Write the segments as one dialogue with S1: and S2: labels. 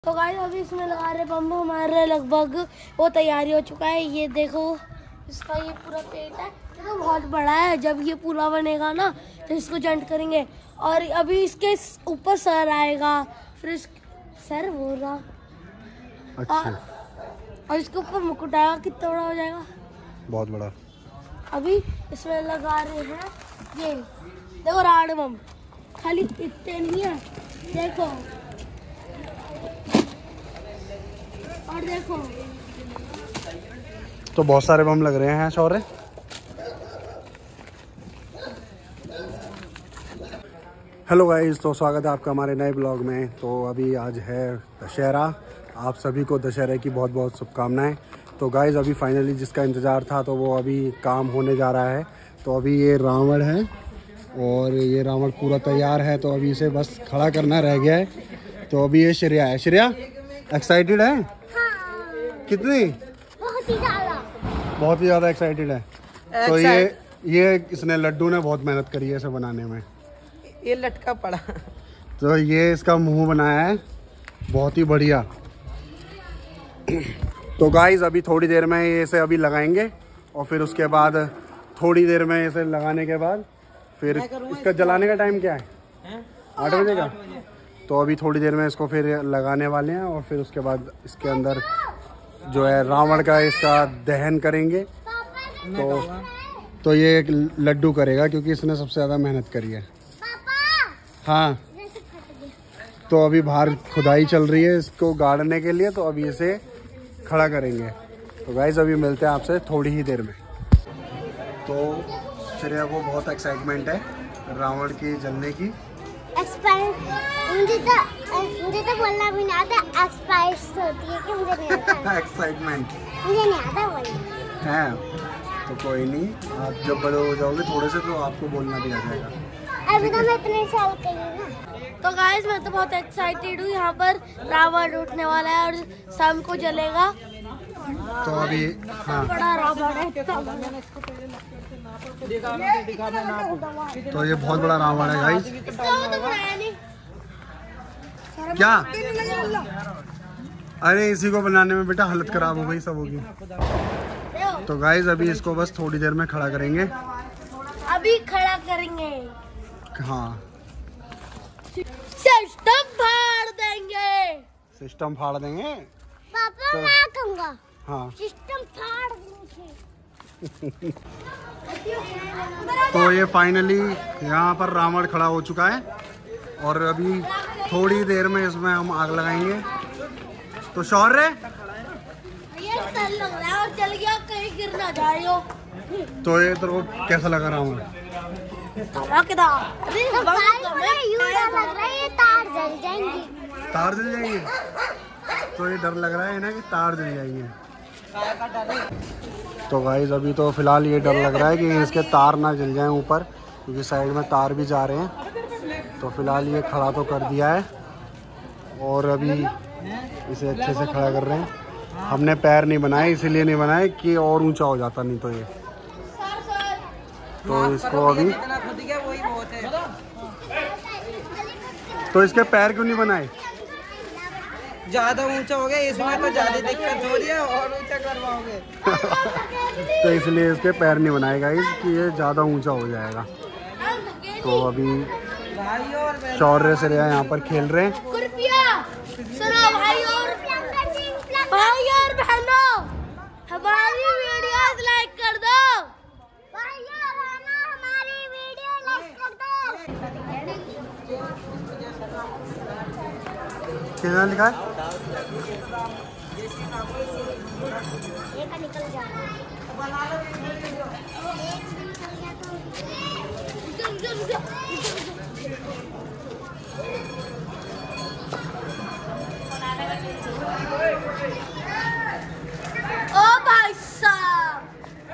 S1: तो गाइस अभी इसमें लगा रहे बम हमारे लगभग वो तैयारी हो चुका है। ये देखो इसका ये पूरा पेट है, तो बहुत बड़ा है। जब ये पूरा बनेगा ना तो इसको जॉइंट करेंगे और अभी इसके ऊपर सर आएगा, फिर सर हो रहा
S2: अच्छा।
S1: और इसके ऊपर मुकुट आएगा। कितना बड़ा हो जाएगा?
S2: बहुत बड़ा। अभी
S1: इसमें लगा रहे हैं ये देखो राड बम, खाली इतने नहीं है, देखो और देखो
S2: तो बहुत सारे बम लग रहे हैं शौर्य। हेलो गाइस, तो स्वागत है आपका हमारे नए ब्लॉग में। तो अभी आज है दशहरा, आप सभी को दशहरे की बहुत बहुत शुभकामनाएं। तो गाइस अभी फाइनली जिसका इंतज़ार था तो वो अभी काम होने जा रहा है। तो अभी ये रावण है और ये रावण पूरा तैयार है, तो अभी इसे बस खड़ा करना रह गया है। तो अभी ये श्रेया है। श्रेया एक्साइटेड है? हाँ। कितनी? बहुत ही ज़्यादा एक्साइटेड है। तो ये इसने लड्डू ने बहुत मेहनत करी है इसे बनाने में।
S3: ये लटका पड़ा।
S2: तो ये इसका मुंह बनाया है बहुत ही बढ़िया। तो गाइस अभी थोड़ी देर में ये इसे अभी लगाएंगे और फिर उसके बाद थोड़ी देर में इसे लगाने के बाद फिर इसका जलाने का टाइम क्या है? 8 बजे का। तो अभी थोड़ी देर में इसको फिर लगाने वाले हैं और फिर उसके बाद इसके अंदर जो है रावण का इसका दहन करेंगे। तो ये एक लड्डू करेगा क्योंकि इसने सबसे ज़्यादा मेहनत करी है। हाँ, तो अभी बाहर खुदाई चल रही है इसको गाड़ने के लिए, तो अभी इसे खड़ा करेंगे। तो गाइस अभी मिलते हैं आपसे थोड़ी ही देर में। तो श्रेया को बहुत एक्साइटमेंट है रावण की जलने की।
S4: मुझे तो बोलना भी नहीं आता। एक्सपायर्ड होती है कि मुझे नहीं आता।
S2: एक्साइटमेंट
S4: मुझे नहीं आता बोलना
S2: है। तो कोई नहीं, आप जब बड़े हो जाओगे थोड़े से तो आपको बोलना भी आ जाएगा।
S4: अभी तो मैं इतने साल की हूँ ना।
S1: तो गाइस मैं तो बहुत एक्साइटेड हूँ। यहाँ पर रावण उठने वाला है और शाम को जलेगा।
S2: तो अभी हाँ,
S1: बड़ा रावण है।
S2: तो ये बहुत बड़ा रावण है गाइस। क्या? अरे इसी को बनाने में बेटा हालत खराब हो गई सब होगी। तो गाइस अभी इसको बस थोड़ी देर में खड़ा करेंगे।
S1: अभी खड़ा करेंगे।
S2: हाँ,
S1: सिस्टम फाड़ देंगे।
S2: सिस्टम फाड़ देंगे
S4: पापा
S2: तो,
S4: मैं कहूँगा
S2: हाँ
S4: सिस्टम फाड़ देंगे।
S2: तो ये फाइनली यहाँ पर रावण खड़ा हो चुका है और अभी थोड़ी देर में इसमें हम आग लगाएंगे। तो शौर्य
S1: ये डर लग रहा है और चल गया, कहीं गिर ना जाए हो।
S2: तो ये तो कैसा लगा रावण?
S1: अरे
S4: तो यूं डर लग रहा है ये तार जल जाएंगे।
S2: तार जल जाएंगे? तो ये डर लग रहा है ना कि तार जल जाएंगे। तो गाइस अभी तो फिलहाल ये डर लग रहा है कि इसके तार ना जल जाएं ऊपर, क्योंकि साइड में तार भी जा रहे हैं। तो फिलहाल ये खड़ा तो कर दिया है और अभी इसे अच्छे से खड़ा कर रहे हैं। हमने पैर नहीं बनाए, इसीलिए नहीं बनाए कि और ऊंचा हो जाता, नहीं तो ये। तो इसको अभी तो इसके पैर क्यों नहीं बनाए?
S3: ज्यादा ऊंचा हो गया इसमें, तो ज्यादा दिक्कत हो रही है और ऊंचा करवाओगे।
S2: तो इसलिए इसके पैर नहीं बनाए गाइस कि ये ज़्यादा ऊंचा हो जाएगा। तो अभी शौर्य से यहाँ पर खेल रहे हैं।
S1: सुनो भाई और बहनों, हमारी वीडियो लाइक कर दो।
S4: हमारी वीडियो लाइक कर दो।
S2: कितना लिखा है?
S4: ये का निकल जाए।
S1: ओ भाई साहब,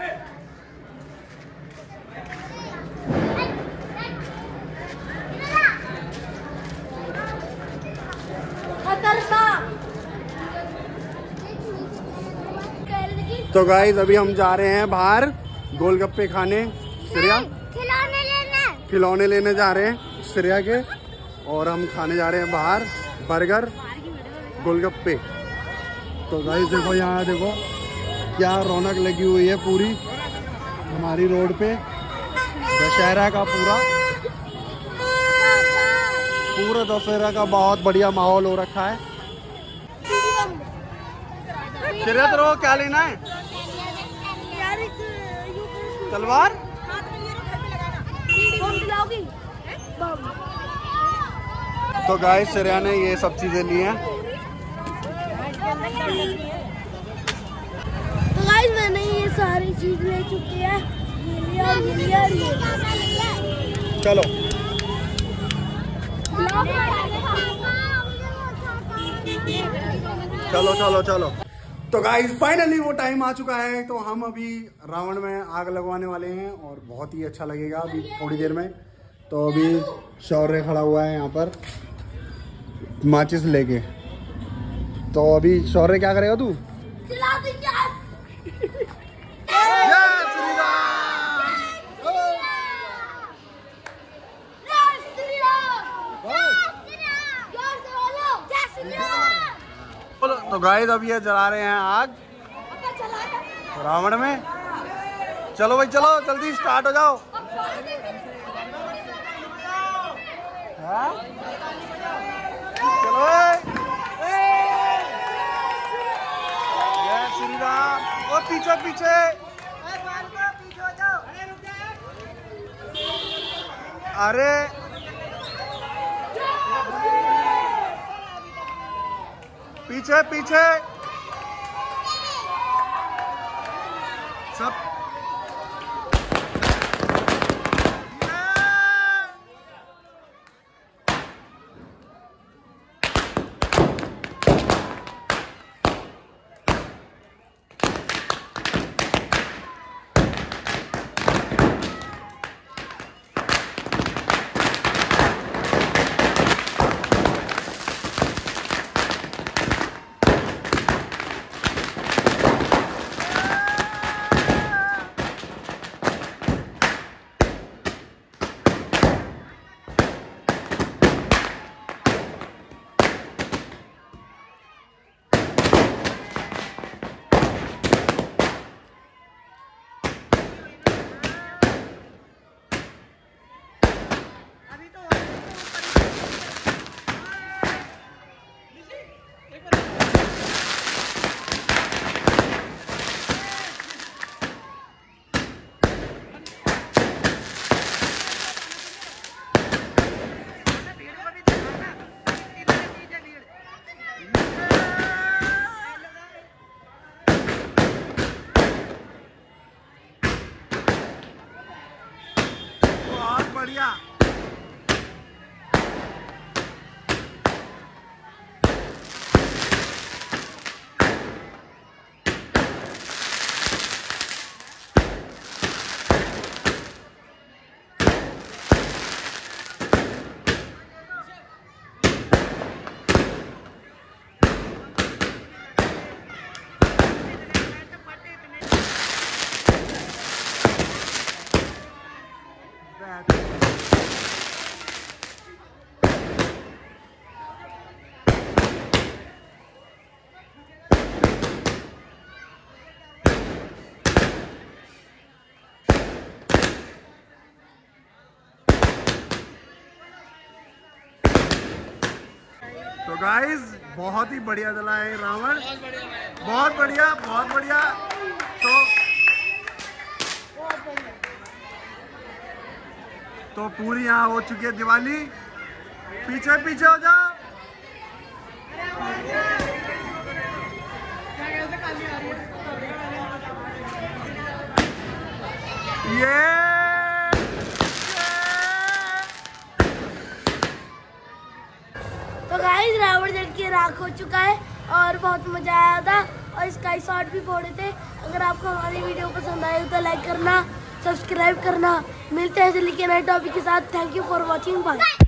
S1: खतरनाक।
S2: तो गाइस अभी हम जा रहे हैं बाहर गोलगप्पे खाने। श्रेया खिलौने लेने जा रहे हैं श्रेया के, और हम खाने जा रहे हैं बाहर बर्गर गोलगप्पे। तो गाइस देखो यहाँ देखो क्या रौनक लगी हुई है पूरी हमारी रोड पे। दशहरा का पूरा दशहरा का बहुत बढ़िया माहौल हो रखा है। सीरियस रहो, क्या लेना है? तलवार? तो गाइस श्रेया ने ये सब चीजें ली हैं।
S1: तो गाइस मैंने ये सारी चीज ले चुकी है। ये लिया।
S2: चलो चलो चलो चलो। तो गाइस फाइनली वो टाइम आ चुका है। तो हम अभी रावण में आग लगवाने वाले हैं और बहुत ही अच्छा लगेगा अभी थोड़ी देर में। तो अभी शौर्य खड़ा हुआ है यहाँ पर माचिस लेके। तो अभी शौर्य क्या करेगा तू? तो गाइस अब ये जला रहे हैं आग रावण में। चलो भाई चलो जल्दी स्टार्ट हो जाओ। हाँ? चलो जय श्री राम। और पीछे पीछे अरे पीछे पीछे सब। बढ़िया। तो गाइस बहुत ही बढ़िया जला है रावण, बहुत बढ़िया बहुत बढ़िया। तो पूरी यहाँ हो चुकी है दिवाली। पीछे पीछे हो जाओ। ये
S1: तो गाइस रावण जल के राख हो चुका है और बहुत मजा आया था और स्काई शॉट भी फोड़े थे। अगर आपको हमारी वीडियो पसंद आए तो लाइक करना, सब्सक्राइब करना। मिलते हैं जल्दी के नए टॉपिक के साथ। Thank you for watching. Bye.